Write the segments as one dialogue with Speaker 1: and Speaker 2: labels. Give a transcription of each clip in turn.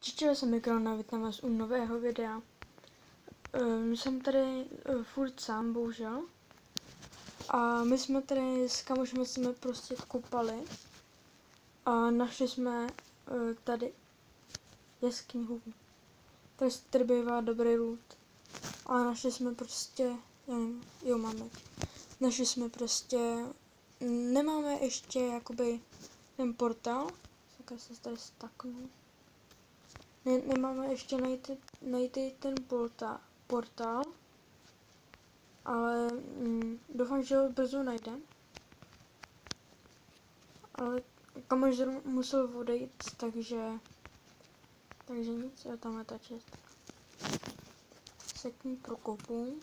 Speaker 1: Čau, jsem Mikrona, vítám vás u nového videa. Jsem tady furt sám, bohužel. A my jsme tady s kamošem jsme prostě kopali. A našli jsme tady jeskyni. Tady bývá dobrý loot. A našli jsme prostě, já nevím, jo máme. Našli jsme prostě, nemáme ještě jakoby ten portál. Tak se tady staknu. Nemáme ještě najít ten portál, ale doufám, že ho brzo najdem. Ale kamoš musel odejít, takže nic, já tam ta čest. Sekni prokopu.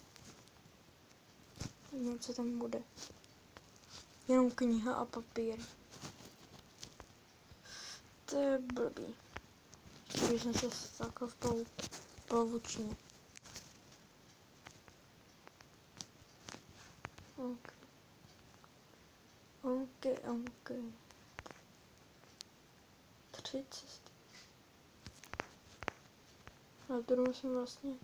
Speaker 1: Něco tam bude. Jenom kniha a papír. To je blbý. Když jsem se stakl v plavučně. OK. 3 cesty. A tu jsme vlastně...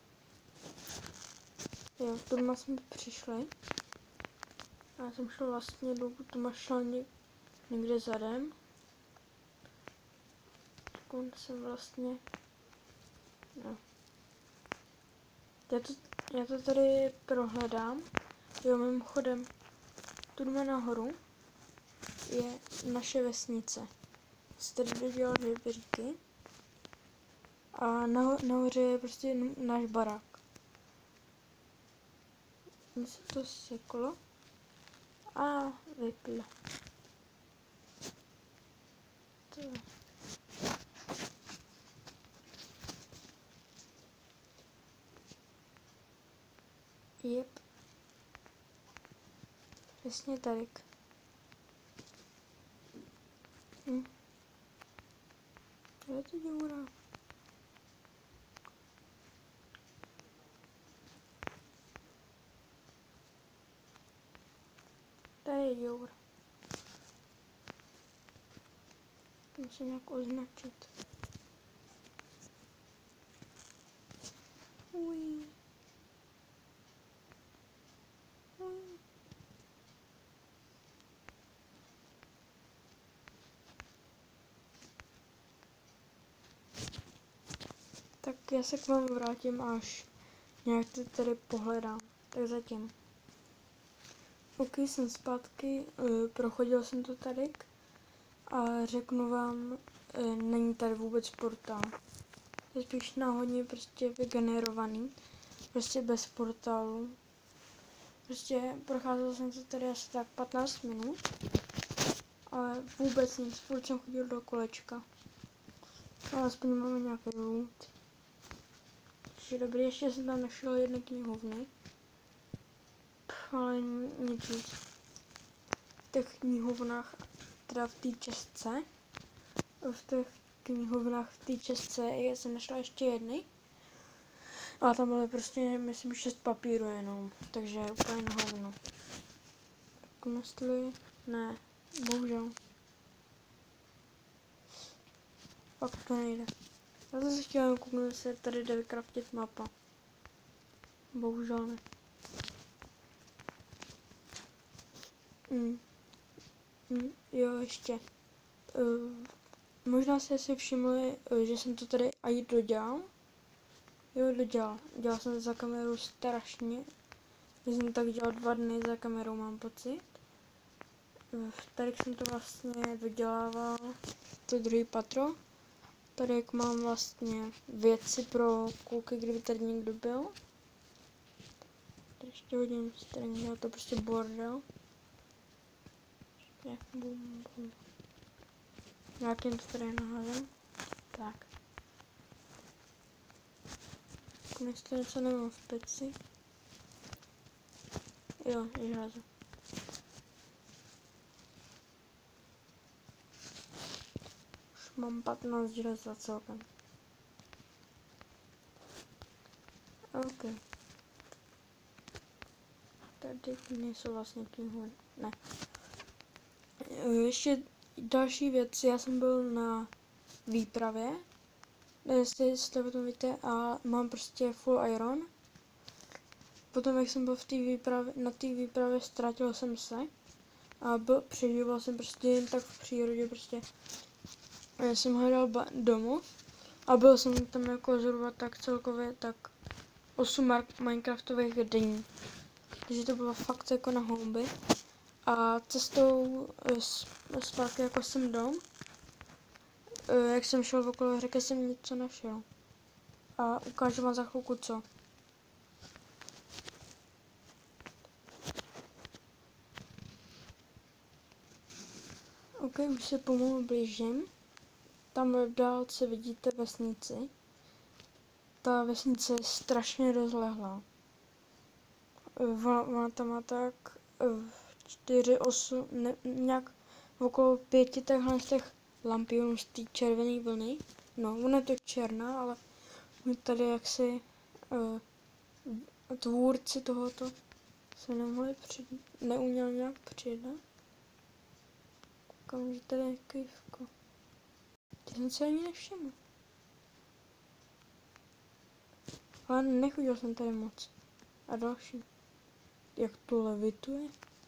Speaker 1: Jo, tu jsme přišli. A já jsem šel vlastně, dokud tu šel někde zadem. Tak jsem vlastně... No. Já to tady prohledám. Jo, mimochodem, tu nahoru je naše vesnice. Tady dodělal 2 bříky. A nahoře je prostě náš barák. Mně se to seklo. A vyplo. Jep. Přesně tady. Je to děura. Tady je děura. Musím nějak označit. Uj. Tak já se k vám vrátím, až nějak to tady pohledám. Tak zatím. OK, jsem zpátky, prochodil jsem to tady a řeknu vám, není tady vůbec portál. To je spíš náhodně prostě vygenerovaný, prostě bez portálu. Prostě procházel jsem to tady asi tak 15 minut, ale vůbec nic, furt jsem chodil do kolečka. Ale aspoň máme nějaký loot. Takže dobrý, ještě jsem tam našel 1 knihovny. Ale nic víc. V těch knihovnách, teda v té čestce, jsem našla ještě jedny. A tam byly prostě, myslím, 6 papírů jenom, takže úplně na hovno. Tak jestli... Ne, bohužel. Fakt to nejde. Já zase chtěla kouknout, jestli tady jde vykraftit mapa. Bohužel ne. Jo, ještě. Možná jste si všimli, že jsem to tady i dodělal. Jo, dodělal. Dělal jsem za kamerou strašně. Já jsem tak dělal 2 dny za kamerou, mám pocit. Tady jsem to vlastně dodělával, to druhý patro. Tady jak mám vlastně věci pro kluky, kdyby tady někdo byl. Tady ještě hodím string, to prostě bordel. Nějakým to tady naházím. Tak. Jestli něco nemám v peci. Jo, železo. Už mám 15 železa celkem. OK. Tady nejsou vlastně knihovny. Ne. Ještě další věc, já jsem byl na výpravě jestli o tom víte, a mám prostě full iron. Potom, jak jsem byl na té výpravě, ztratil jsem se a přežíval jsem prostě jen tak v přírodě, prostě. Já jsem hledal domov a byl jsem tam jako zhruba tak celkově tak 8 Minecraftových dní. Takže to bylo fakt jako na houby. A cestou zpátky jako jsem dom, jak jsem šel okolo řeky, jsem něco našel. A ukážu vám za chvilku co. OK, už se pomalu blížím. Tam v dálce vidíte vesnici. Ta vesnice je strašně rozlehlá. Ona tam má tak 4, 8, nějak okolo 5 takhle z těch lampionů z té červené vlny. No, ona je to černá, ale tady jaksi tvůrci tohoto se nemohli neuměl nějak přidat. Koukám, že tady je kývko. Ty jsem se ani nevšiml. Ale nechodil jsem tady moc. A další. Jak to levituje?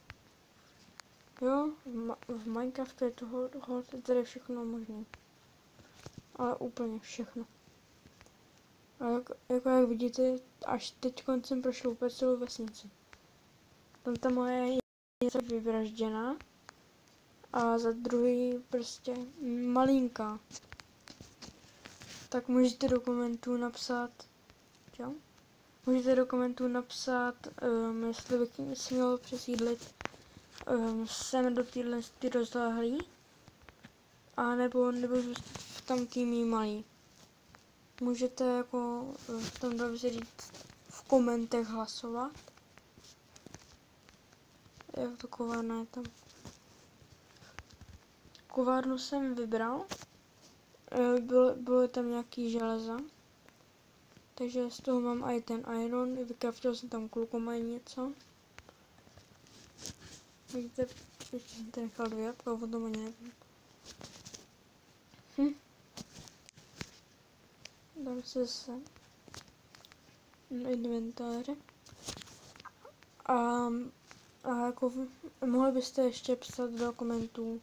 Speaker 1: Jo, v Minecraftu je toho tady všechno možné. Ale úplně všechno. A jak vidíte, až teď jsem prošel úplně celou vesnici. Tam ta moje je vyvražděná. A za druhý prostě malinká. Tak můžete do komentů napsat, čo? Můžete do komentů napsat, jestli bych si měl přesídlit sem do téhle rozlehlý, a nebo zůstat v tam tými malý. Můžete jako v tom dobře říct v komentech hlasovat. Jak to kovárna je tam. Kovárnu jsem vybral. Bylo tam nějaký železa. Takže z toho mám i ten iron. Vykraftil jsem tam klukom i něco. Vidíte, ještě jsem tady nechal 2 jabka, o tom ani nevím. Dám se zase na inventář. A jako mohli byste ještě psat do komentů,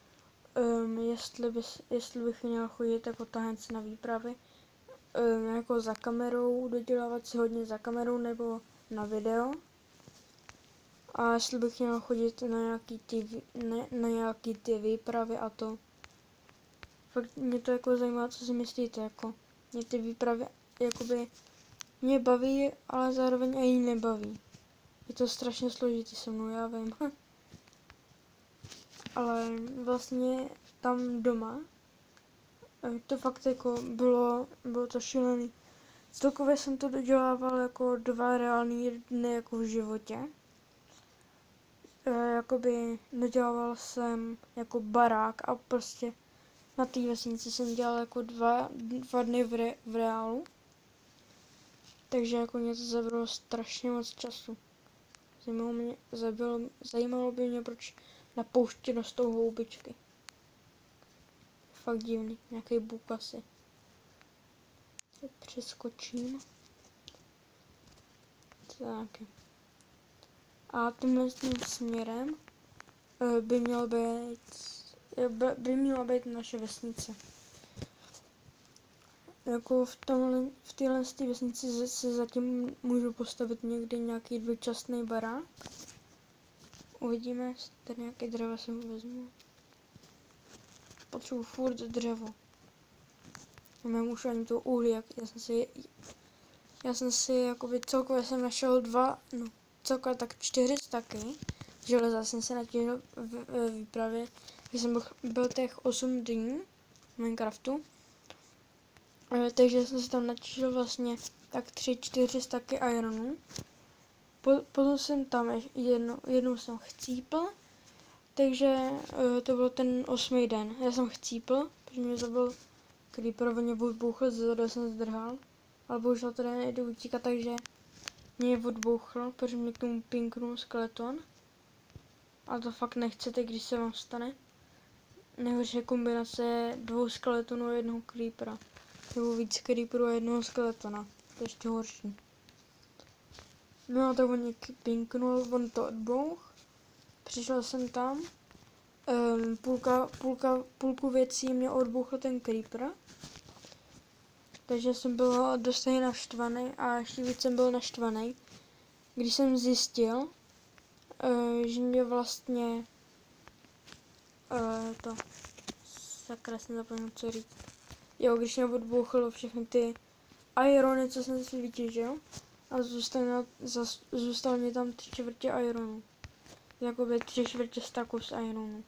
Speaker 1: jestli bych měl chodit jako tahence na výpravy, jako za kamerou, dodělávat si hodně za kamerou nebo na video. A jestli bych měl chodit na nějaký ty výpravy a to. Fakt mě to jako zajímá, co si myslíte, jako. Mě ty výpravy jakoby mě baví, ale zároveň i nebaví. Je to strašně složitý se mnou, já vím. Ale vlastně tam doma to fakt jako bylo to šílený. Celkově jsem to dodělával jako 2 reální dny jako v životě. Jakoby dodělával jsem jako barák a prostě na té vesnici jsem dělal jako 2 dny v reálu. Takže jako mě to zabralo strašně moc času. Zajímalo by mě, proč na poušti rostou houbičky. Fakt divný, nějaký buk asi. Teď přeskočím. Tak. A tímhle směrem by měla být naše vesnice. Jako v téhle vesnici se zatím můžu postavit někdy nějaký dočasný barák. Uvidíme, jestli tady nějaké dřevo si vezmu. Potřebuji furt dřevo. Nemám už ani to uhlí, já jsem si jakoby celkově jsem našel celkově tak 4 staky. Železa jsem se natěžil v výpravě, když jsem byl těch 8 dní v Minecraftu. Takže jsem si tam natěžil vlastně tak 3-4 staky ironu. Potom jsem tam jednou jsem chcípl, takže to byl ten 8. den. Já jsem chcípl, protože mě zabil creeper, mě odbouchl, zezadu jsem zdrhal, ale bohužel tady nejdu utíkat, takže mě odbouchl, protože mě k tomu pinknul skeleton. A to fakt nechcete, když se vám stane. Nejhorší kombinace 2 skeletonů a 1 creepera. nebo víc creeperů a jednoho skeletona. To je ještě horší. No tak on mě pinknul, on to odbouch. Přišel jsem tam. Půlku věcí mě odbouchl ten creeper. Takže jsem byl dost naštvaný a ještě víc jsem byl naštvaný, když jsem zjistil, že mě vlastně to sakra jsem zapomněl co říct. Jo, když mě odbouchlo všechny ty irony, co jsem si vytěžil a zůstal mě tam 3/4 ironu. Jakoby 3/4 staku z ironu.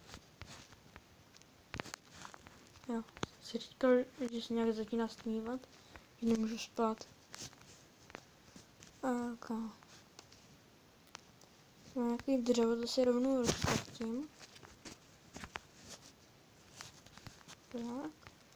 Speaker 1: Jo, si říkal, že se nějak začíná stmívat, že nemůžu spát. Okay. Mám nějaký dřevo, to si rovnou rozpustím. Tak.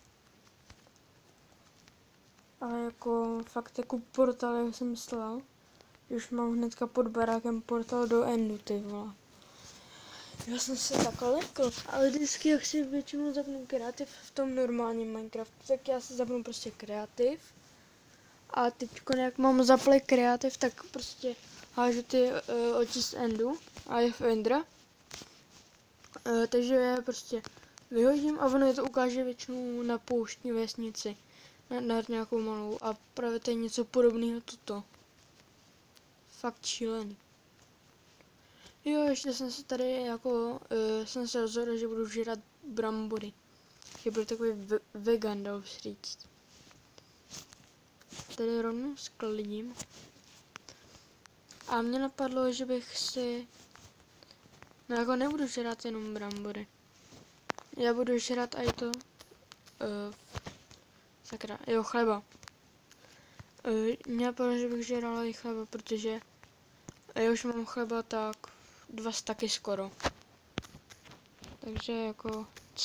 Speaker 1: Ale jako fakt jako portál, jak jsem myslel. Už mám hnedka pod barákem portál do endu, ty vole. Já jsem se takhle lekl, ale vždycky jak si většinou zapnu kreativ v tom normálním Minecraftu, tak já si zapnu prostě kreativ. A teď jak mám zaplay kreativ, tak prostě hážu ty oči z endu a je v endra. Takže já prostě vyhodím a ono je to ukáže většinou na pouštní vesnici. Na nějakou malou a právě to je něco podobného toto. Fakt šílený. Jo, ještě jsem se tady jako, jsem se rozhodl, že budu žírat brambory. Že budu takový vegan, dal bych říct. Tady rovnou sklidím. A mě napadlo, že bych si, no jako nebudu žírat jenom brambory. Já budu žírat i to, sakra, jo, chleba. Mě napadlo, že bych žíral i chleba, protože já už mám chleba tak 2 staky skoro. Takže jako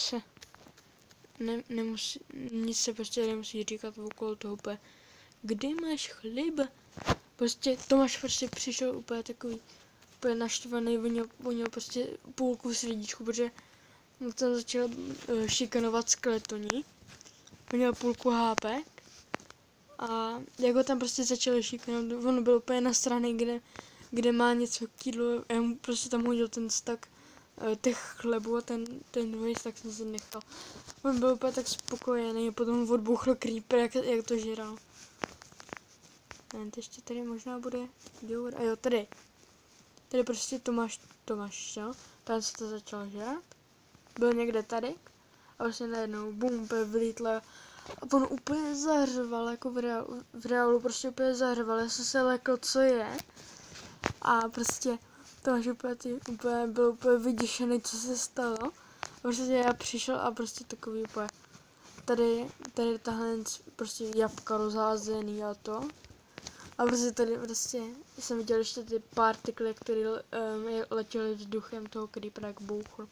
Speaker 1: nemusí, nic se prostě nemusí říkat okolo toho úplně. Kdy máš chleba? Prostě Tomáš prostě přišel úplně takový úplně naštvaný, vonil prostě půlku srdíčku, protože mu tam začal šikanovat skeletoní. Měl půlku hápek a jako tam prostě začal šikanovat, on byl úplně nasraný, kde má něco k jídlu, já mu prostě tam hodil ten stak těch chlebů a ten druhý stak jsem si nechal. On byl úplně tak spokojený a potom odbuchl creeper, jak to žíral. Ne, to ještě tady možná bude děur. A jo, tady prostě Tomáš, jo? Tam se to začalo žrát. Byl někde tady a vlastně najednou bum, úplně vylítl a on úplně zařval, jako v reálu prostě úplně zařval. Já jsem se lekl, co je. A prostě Tomáš úplně byl úplně vyděšený, co se stalo. A prostě já přišel a prostě takový úplně tady tahle prostě jabka rozházený a to. A prostě tady prostě jsem viděl ještě ty partikly, které letěly vzduchem toho creepera, jak bouchl.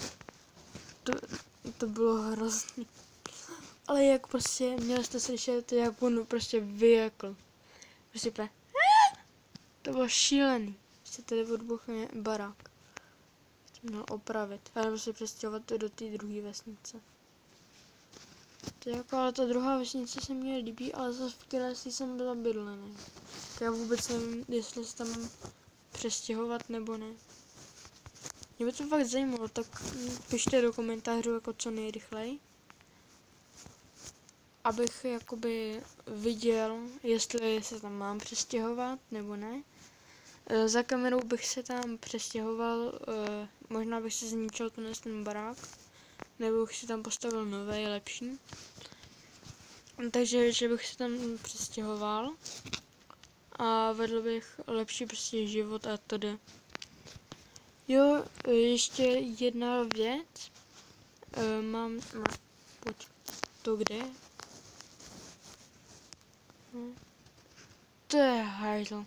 Speaker 1: To bylo hrozný. Ale jak prostě, měli jste slyšet, jak on prostě vyjekl. Prostě úplně, to bylo šílený. Prostě tady odbuchl barák. Měl opravit. A nebo se přestěhovat do té druhé vesnice. To jako, ale ta druhá vesnice se mně líbí, ale zase v které jsem byl zabydlený. Tak já vůbec nevím, jestli se tam mám přestěhovat nebo ne. Mě by to fakt zajímalo, tak pište do komentářů jako co nejrychleji. Abych jakoby viděl, jestli se tam mám přestěhovat nebo ne. Za kamerou bych se tam přestěhoval, možná bych se zničil ten barák. Nebo bych si tam postavil nový, lepší. Takže že bych se tam přestěhoval a vedl bych lepší prostě život a tedy. Jo, ještě jedna věc. Pojď, to kde? To je hajzl.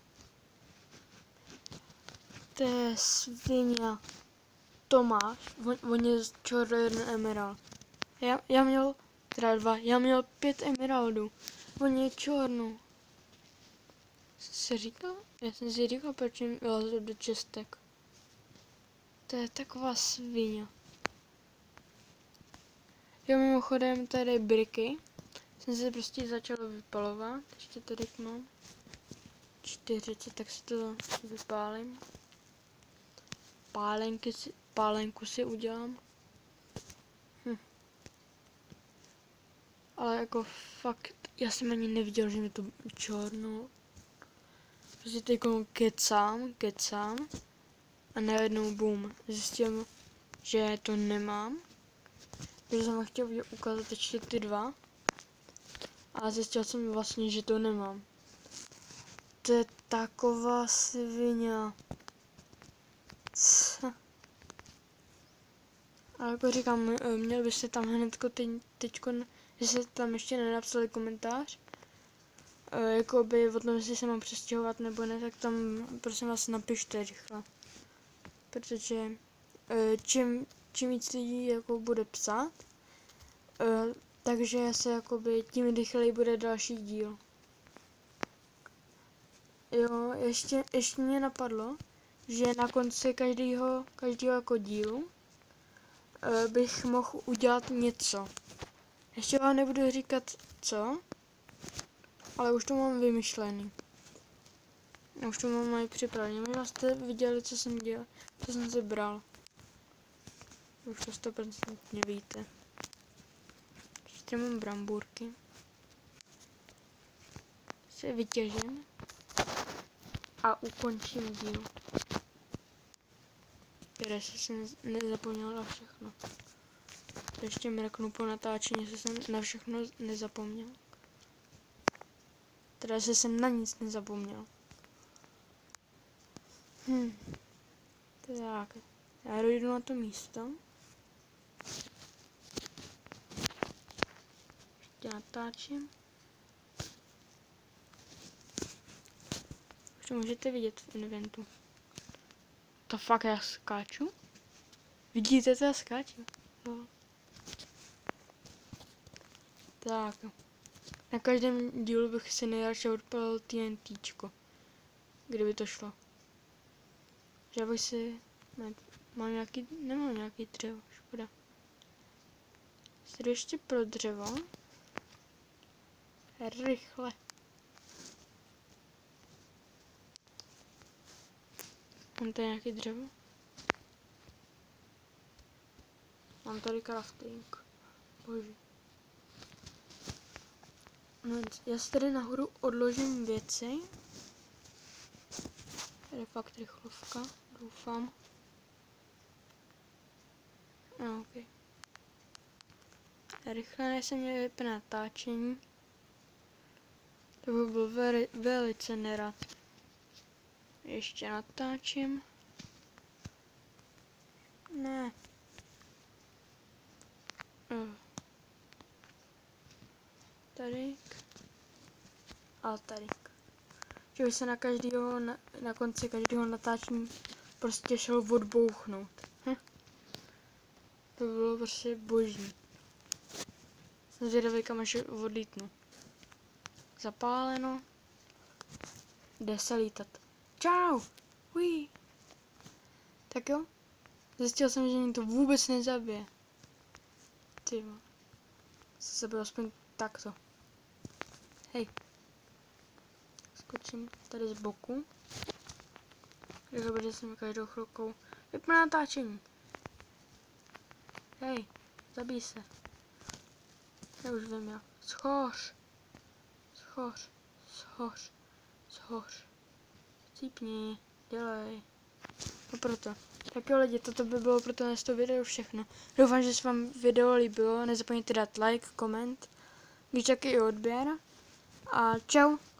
Speaker 1: To je svině. Tomáš, on je z černý emerald. Já měl, teda 2, já měl 5 emeraldů. On je černou. Se říkal? Já jsem si říkal, proč jim vylezl do čestek. To je taková svině. Jo, mimochodem tady briky jsem se prostě začala vypalovat. Ještě tady mám 40, tak si to vypálím. Pálenku si udělám. Ale jako fakt, já jsem ani neviděl, že mi to čorno. Prostě teď kecám a najednou boom. Zjistil, že to nemám. Takže jsem chtěl ukázat ještě ty dva. A zjistil jsem vlastně, že to nemám. To je taková svině. Ale jako říkám, měl byste tam hnedko teďko, že jste tam ještě nenapsali komentář. Jakoby o tom, jestli se mám přestěhovat nebo ne, tak tam prosím vás napište rychle. Protože čím víc lidí jako bude psát, takže se jakoby tím rychleji bude další díl. Jo, ještě mě napadlo, že na konci každého jako dílu bych mohl udělat něco. Ještě vám nebudu říkat co, ale už to mám vymyšlený. Už to mám mají připravený. Možná jste viděli, co jsem dělal, co jsem si bral. Už to 100% víte. Ještě mám brambůrky. Se vytěžím a ukončím díl. Které jsem nezapomněl na všechno. Ještě mrknu po natáčení, že jsem na všechno nezapomněl. Teda, že jsem na nic nezapomněl. Tak, já dojdu na to místo. Ještě natáčím. Už to můžete vidět v inventu. To fakt já skáču? Vidíte, to já skáču? No. Tak. Na každém dílu bych si nejradši odpalil TNTčko. Kdyby to šlo. Že bych si... Nemám nějaký dřevo, škoda. Jdu ještě pro dřevo. Rychle. Mám tady nějaký dřevo? Mám tady crafting. Bože. No, já si tady nahoru odložím věci. Tady fakt rychlovka, doufám. No, ok. Rychle, než se mě vypne natáčení. To by byl velice nerad. Ještě natáčím. Ne. Tadyk. A tadyk. Že by se na každého, na konci každého natáčení prostě šel odbouchnout. To by bylo prostě boží. Jsem zvědavý, kam až odlítnu. Zapáleno. Jde se lítat. Čau! Hui! Tak jo. Zjistil jsem, že mě to vůbec nezabije. Tyjo. Se sebe aspoň takto. Hej. Skočím tady z boku. Protože jsem každou chvilkou vypne natáčení. Hej, zabij se. Já už vím, já. Schoř. Schoř. Schoř. Schoř. Cípni. Dělej. No proto. Tak jo lidi, toto by bylo pro to video všechno. Doufám, že se vám video líbilo. Nezapomeňte dát like, koment, když taky i odběr. A čau.